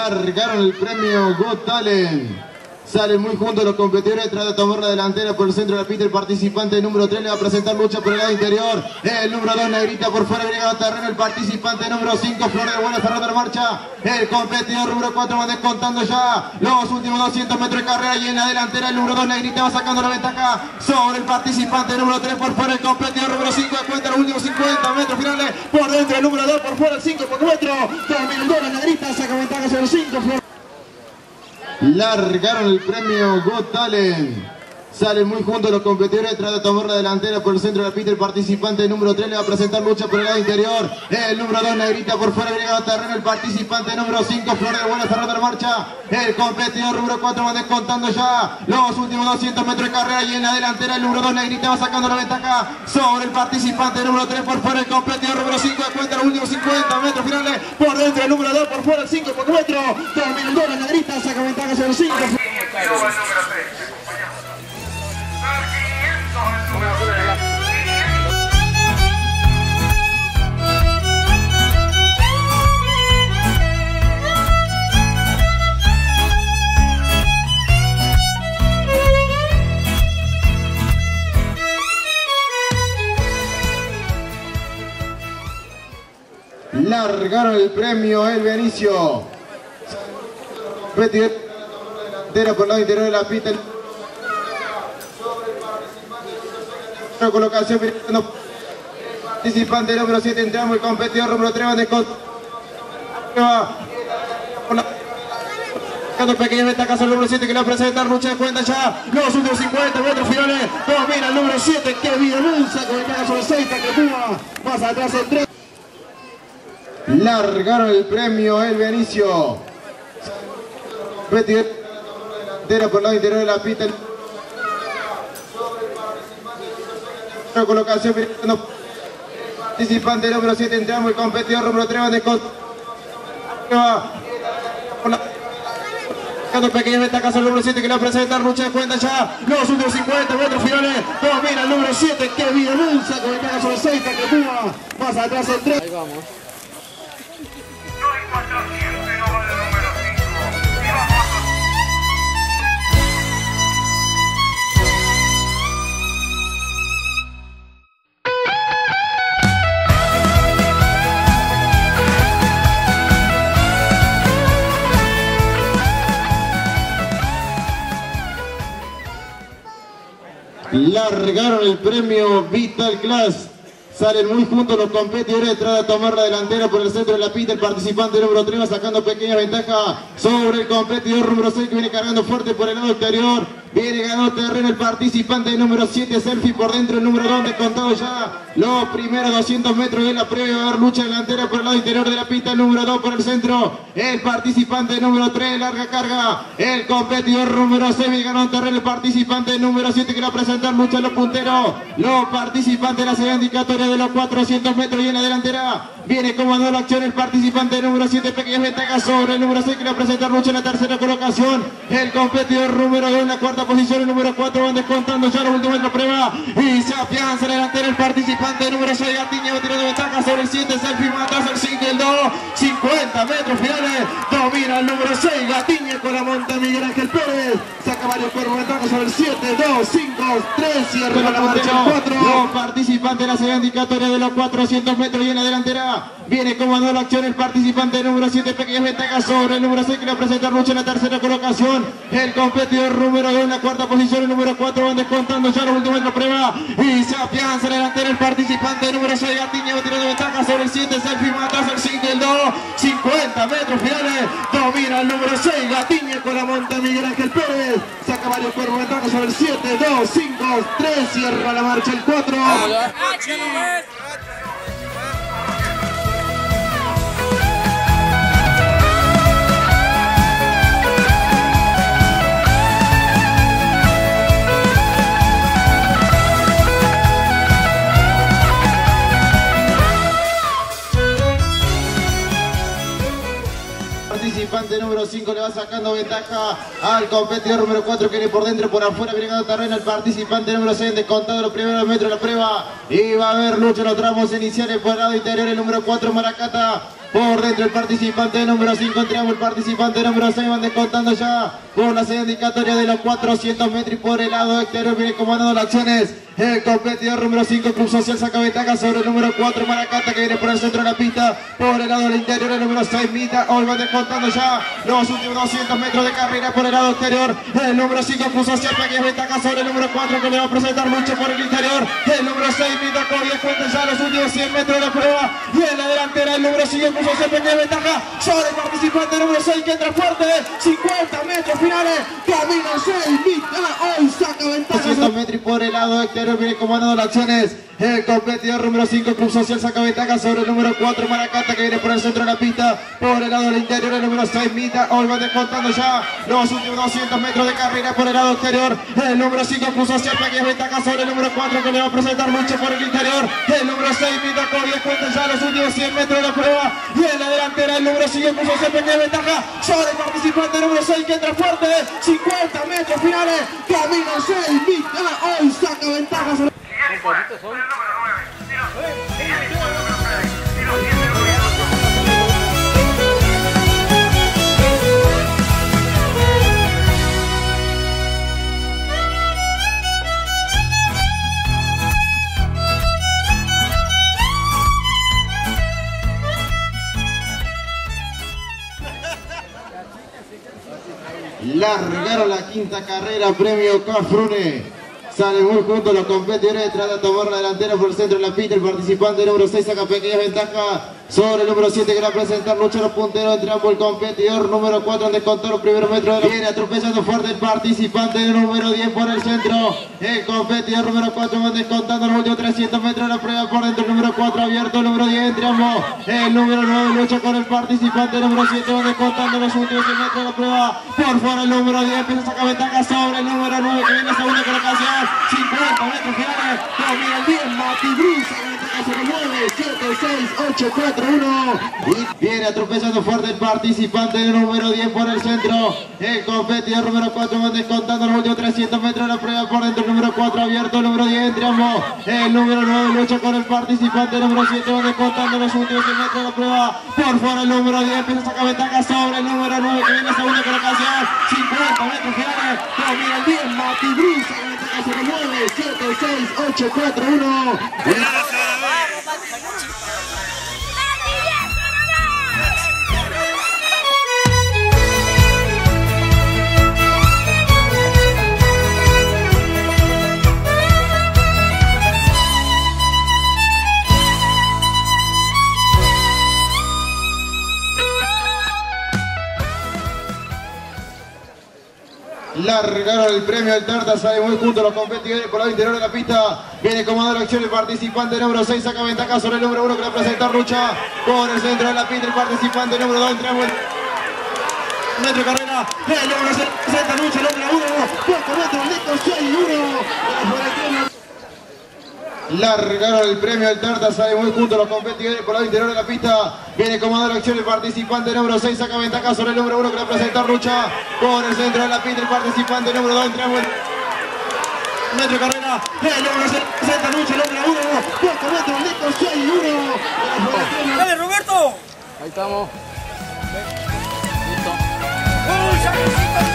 Largaron el premio Got Talent. Salen muy juntos los competidores, trata de tomar la delantera por el centro de la pista. El participante número 3 le va a presentar lucha por el lado interior. El número 2, Negrita, por fuera, llegado a terreno. El participante número 5, Flor de Buena, cerrando la marcha. El competidor número 4 va descontando ya los últimos 200 metros de carrera. Y en la delantera el número 2, Negrita, va sacando la ventaja sobre el participante número 3. Por fuera el competidor número 5, de cuenta los últimos 50 metros finales. Por dentro el número 2, por fuera el 5 por metro. Termina el 2, la Negrita, saca ventaja sobre el 5, Flor. Largaron el premio Got Talent. Salen muy juntos los competidores, trata de tomar la delantera por el centro de la pista. El participante número 3 le va a presentar lucha por el lado interior. El número 2, Negrita, por fuera, llegado a terreno. El participante número 5, Flor de Buena, cerrando la marcha. El competidor número 4 va descontando ya los últimos 200 metros de carrera. Y en la delantera el número 2, Negrita, va sacando la ventaja sobre el participante número 3. Por fuera el competidor número 5, de cuenta los últimos 50 metros finales. Por dentro el número 2, por fuera el 5 por metro. Termina el 2, la Negrita, saca ventaja sobre el 5. Largaron el premio El Benicio. Competidor por el lado interior de la pista. Colocación participante número 7, entramos el competidor número 3 van de pequeña ventaja el número 7 que le va a presentar lucha de cuenta ya los últimos 50 metros finales. Domina el número 7, que bien Lunza con ventaja sobre 6, Taquetúa más atrás el 3. Largaron el premio El Benicio. Competidor por el lado interior de la pista. Colocación participante número 7, entramos el competidor número 3 van de pequeña ventaja el número 7 que le va a presentar lucha de cuenta ya los últimos 50 metros finales. Domina el número 7, que bien Lunza con ventaja sobre 6, Taquetúa más atrás el 3. Ahí vamos. Largaron el premio Vital Class. Salen muy juntos los competidores, trata de tomar la delantera por el centro de la pista. El participante número 3 va sacando pequeña ventaja sobre el competidor número 6 que viene cargando fuerte por el lado exterior. Viene ganando terreno el participante número 7, Selfie por dentro, el número 2 descontado ya los primeros 200 metros de la previa. Va a haber lucha delantera por el lado interior de la pista, el número 2 por el centro. El participante número 3, larga carga. El competidor número 6 viene ganando terreno el participante número 7 que le va a presentar lucha a los punteros. Los participantes de la serie indicatoria de los 400 metros y en la delantera viene comandando la acción el participante número 7, pequeñas ventajas sobre el número 6 que le va a presentar lucha en la tercera colocación. El competidor número 2 en la cuarta posición, el número 4 van descontando ya los últimos metros prueba y se afianza en la delantera el participante número 6, Gatiña va tirando ventaja sobre el 7, Selfie más atrás el 5 y el 2, 50 metros finales, domina el número 6, Gatiña con la monta Miguel Ángel Pérez, saca varios cuerpos ventaja sobre el 7, 2, 5, 3, cierra la marcha el 4. Los participantes de la serie indicatoria de los 400 metros y en la delantera viene comandando la acción el participante número 7, pequeñas ventajas sobre el número 6 que le va a presentar lucha en la tercera colocación. El competidor número 2 en la cuarta posición, el número 4 van descontando ya los últimos metros prueba y se afianza en la delantera el participante número 6, Gatiña va tirando ventaja sobre el 7, Selfie más atrás el 5 y el 2, 50 metros finales, domina el número 6, Gatiña con la monta Miguel Ángel Pérez, saca varios cuerpos ventaja sobre el 7, 2, 5, 3, cierra la marcha el 4. Participante número 5 le va sacando ventaja al competidor número 4 que viene por dentro, por afuera viene ganando terreno el participante número 6 descontado los primeros metros de la prueba y va a haber lucha en los tramos iniciales por el lado interior. El número 4 Maracata por dentro el participante número 5, entramos el participante número 6, van descontando ya por la señal indicatoria de los 400 metros y por el lado exterior viene comandando las acciones el competidor número 5, Club Social, saca ventaja sobre el número 4, Maracata, que viene por el centro de la pista, por el lado del interior el número 6, Mita, hoy van descontando ya los últimos 200 metros de carrera por el lado exterior, el número 5, Club Social, pequeña ventaja sobre el número 4, que le va a presentar mucho por el interior, el número 6, Mita, con 10 cuentas ya los últimos 100 metros de la prueba, y en la delantera el número 5, Club Social, pequeña ventaja sobre el participante número 6, que entra fuerte, 50 metros finales, camino 6, Mita, hoy saca ventaja. 200 metros y por el lado exterior viene comandando las acciones el competidor número 5, Club Social, saca ventaja sobre el número 4, Maracata, que viene por el centro de la pista, por el lado del interior el número 6, Mita, hoy va descontando ya los últimos 200 metros de carrera por el lado exterior, el número 5, Club Social, pequeña ventaja sobre el número 4, que le va a presentar mucho por el interior, el número 6, Mita, con 10 cuentas ya los últimos 100 metros de la prueba, y en la delantera el número 5, Club Social, pequeña ventaja sobre el participante número 6, que entra fuerte, 50 metros finales, camino 6, Mita, hoy saca ventaja sobre... Largaron la quinta carrera, premio Cafrune. Salen muy juntos los competidores, trata de tomar la delantera por el centro de la pista. El participante número 6 saca pequeña ventaja sobre el número 7, que va a presentar lucha los punteros entre ambos. El competidor número 4 en descontar los primeros metros de la... Viene atropellando fuerte el participante número 10 por el centro. El competidor número 4 va descontando los últimos 300 metros de la prueba por dentro. El número 4 abierto, el número 10 entre ambos. El número 9 lucha con el participante número 7, va descontando los últimos 100 metros de la prueba. Por fuera el número 10 empieza a sacar ventaja sobre el número 9, que viene a segunda colocación. 50 metros finales, domina el bien Mati Bruce, sobre 9, 7, 6, 8, 4, 1. Y viene atropellando fuerte el participante número 10 por el centro. El competidor número 4 va descontando los últimos 300 metros de la prueba por dentro. El número 4 abierto, el número 10 entre ambos. El número 9 lucha con el participante número 7, va descontando los últimos 100 metros de la prueba. Por fuera el número 10 empieza a sacar ventaja sobre el número 9, que viene a segunda colocación. 50 metros finales, domina el bien Mati Bruce, sobre 9, 7, 6, 8, 4, 1. Largaron el premio del Tarta, sale muy juntos los competidores por el interior de la pista. Viene comandando la acción el participante número 6, saca ventaja sobre el número 1, que le va a presentar lucha por el centro de la pista. El participante número 2 entramos en metro de carrera. El número 6 presenta lucha, el número 1, poco metro, Nico 6 y 1. Largaron el premio del Tarta, sale muy juntos los competidores por el interior de la pista. Viene comandando la acción el participante número 6, saca ventaja sobre el número 1, que le va a presentar lucha por el centro de la pista. El participante número 2 entramos en metro de carrera. El número 6 presenta lucha, el número 1, poco metro, Nico 6 y 1. ¡Dale, Roberto! Ahí estamos. Listo. ¡Uy, ya!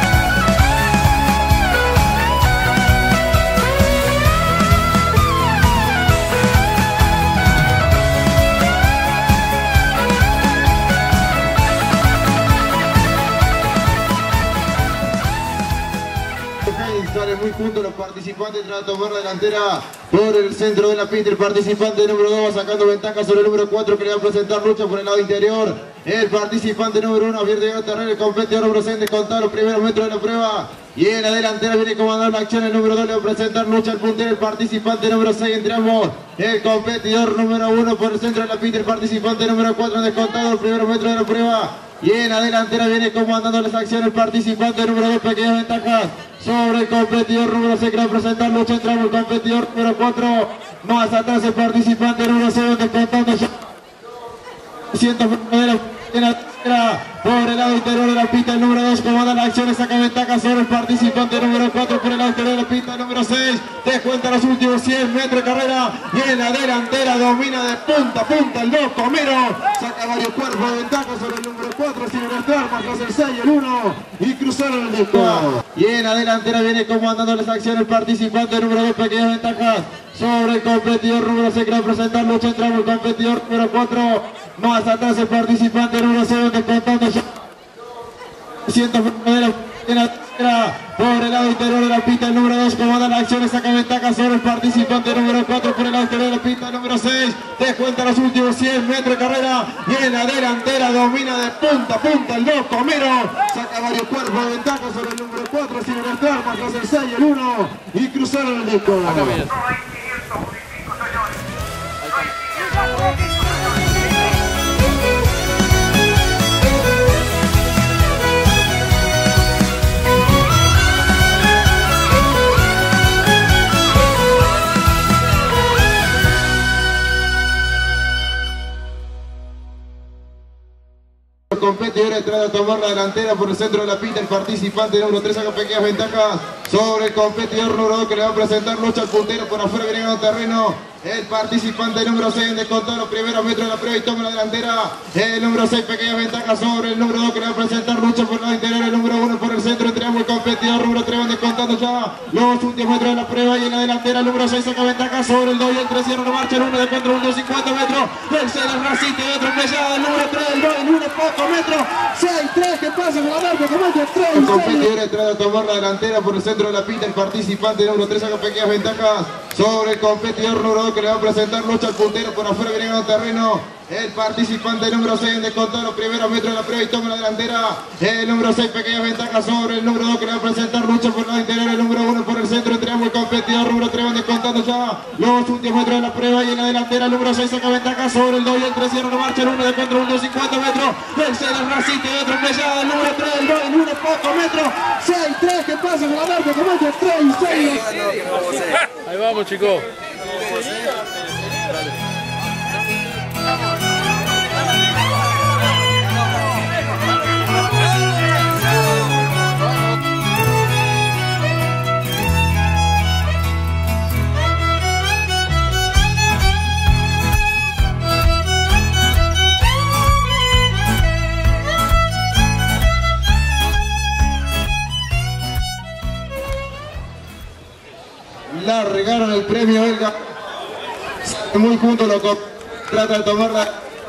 Salen muy juntos los participantes, tratan de tomar la delantera por el centro de la pista. El participante número 2 va sacando ventaja sobre el número 4, que le va a presentar lucha por el lado interior. El participante número 1 abierto a terreno, el competidor número 6 descontar los primeros metros de la prueba. Y en la delantera viene comandando la acción el número 2, le va a presentar lucha al puntero. El participante número 6 entre ambos. El competidor número 1 por el centro de la pista. El participante número 4 descontado los primeros metros de la prueba. Y en la delantera viene comandando las acciones el participante número 2, pequeñas ventajas sobre el competidor número 6, que va a presentar lucha entre ambos. El competidor número 4, más atrás el participante número 6 descontando ya 100 metros de la por el lado interior de la pista, el número 2 comanda la acción, saca ventaja sobre el participante número 4 por el lado interior de la pista, el número 6 descuenta los últimos 100 metros de carrera y en la delantera domina de punta a punta el loco Miro, saca varios cuerpos de ventaja sobre el número 4 sin restar, marcas el 6 y el 1 y cruzaron el disco. Y en la delantera viene comandando las acciones el participante número 2, pequeñas ventajas sobre el competidor número 6 que va a presentar lucha entre el competidor número 4, más atrás el participante número 6 descontando ya 100 por el lado interior de la pista, el número 2 comanda la acción, saca ventaja sobre el participante número 4 por el lado interior de la pista, el número 6 descuenta los últimos 100 metros de carrera y en la delantera domina de punta a punta el loco Miro, saca varios cuerpos de ventaja sobre el número 4 sin restar, marcas el 6 y el 1 y cruzaron el disco. Competidores trata de tomar la delantera por el centro de la pista, el participante número 3 saca pequeñas ventajas sobre el competidor número 2 que le va a presentar lucha al puntero por afuera, viene ganando terreno el participante número 6 en descontar los primeros metros de la prueba y toma la delantera el número 6, pequeñas ventajas sobre el número 2 que le va a presentar lucha por el lado interior, el número 1 por el centro, entramos el competidor número 3 van descontando ya los últimos metros de la prueba y en la delantera el número 6 saca ventaja sobre el 2 y el 3 cierra la marcha, el 1 de contra 1 50 metros, el 6 el raciste de otro mellado, el número 3 el 2 el 1 poco metros, 6-3 que pasa con la marca, comando 3. El competidor trata de tomar la delantera por el centro de la pista, el participante número 3 saca pequeñas ventajas sobre el competidor número 2 que le va a presentar lucha al puntero por afuera, viene ganando terreno el participante número 6 en descontar los primeros metros de la prueba y toma la delantera el número 6, pequeñas ventajas sobre el número 2 que le va a presentar lucha por el lado interior, el número 1 por el centro, entramos el competidor número 3 van descontando ya los últimos metros de la prueba y en la delantera el número 6 saca ventaja sobre el 2 y el 3 cierra la marcha, el 1 de contra 1 50 metros, el 6 el raciste de otro mellado, el número 3 el 2 el 1 poco metros, 6-3 que pasa con la marca, comando 3 y 6. Ahí vamos, chicos. Largaron el premio belga muy junto, lo trata de tomarla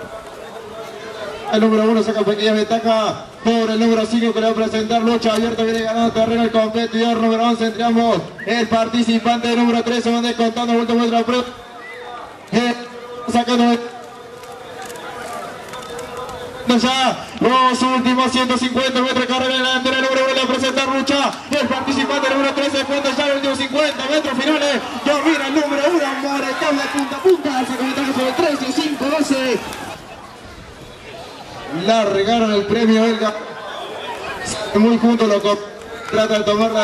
el número 1 saca pequeña ventaja por el número 5 que le va a presentar lucha abierta, viene ganando terreno el competidor número 11 entre ambos, el participante número 3 se van descontando el último de la prueba sacando ya los últimos 150 metros de carrera en la delantera, el número 1 le va a presentar lucha, el participante número 3 se cuenta ya los últimos 50 metros finales, domina el número 1, moretón de punta a punta, saca ventaja sobre el 13, 5, 12. Largaron el premio belga muy junto, lo trata de tomarla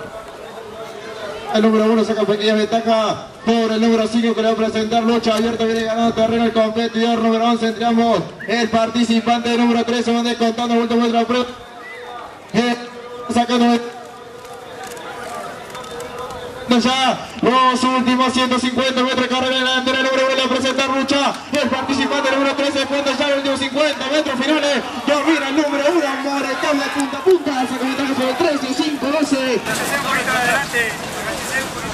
el número 1 saca pequeña ventaja por el número 5 que le va a presentar lucha abierta, viene ganando terreno el competidor número 11 entre ambos, el participante número 3 se van descontando el último de la prueba sacando ya los últimos 150 metros de carrera en la delantera, el número 1 le va a presentar lucha, el participante número 3 se cuenta ya los últimos 50 metros finales, domina el número 1, moretón de punta a punta, saca ventaja sobre el 13, 5, 12.